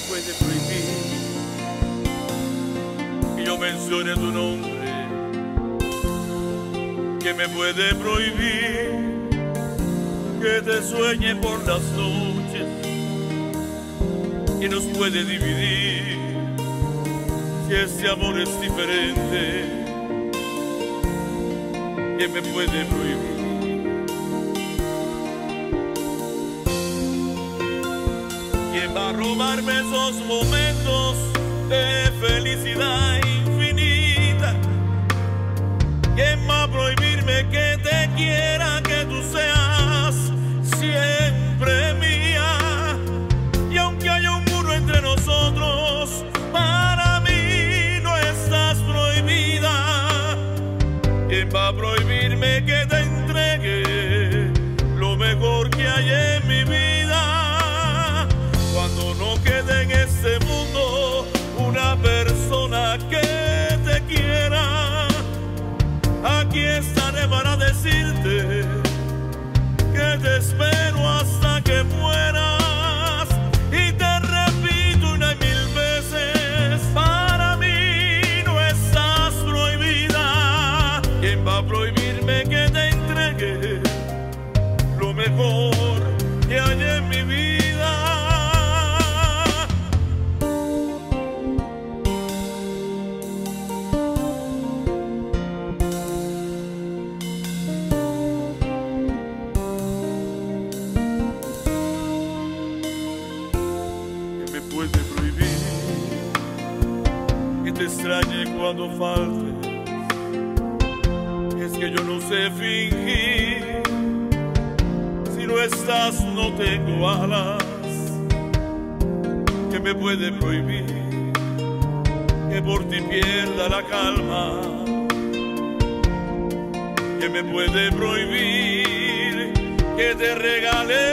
puede prohibir que yo mencione tu nombre? ¿Quién me puede prohibir que te sueñe por las noches? ¿Quién nos puede dividir si este amor es diferente? ¿Quién me puede prohibir? ¿Quién va a robarme esos momentos de felicidad infinita? ¿Quién va a prohibirme que te quiera, que tú seas siempre mía? Y aunque haya un muro entre nosotros, para mí no estás prohibida. ¿Quién va a prohibirme que te entregue lo mejor que hay en mi vida? Cuando no quede en este mundo una persona que te quiera, aquí estaré para decirte que te espero hasta que mueras. Y te repito una y mil veces, para mí no estás prohibida. ¿Quién va a prohibirme que te entregue lo mejor que hay en mi vida? Puede prohibir que te extrañe cuando faltes. Es que yo no sé fingir, si no estás no tengo alas. Que me puede prohibir que por ti pierda la calma. Que me puede prohibir que te regale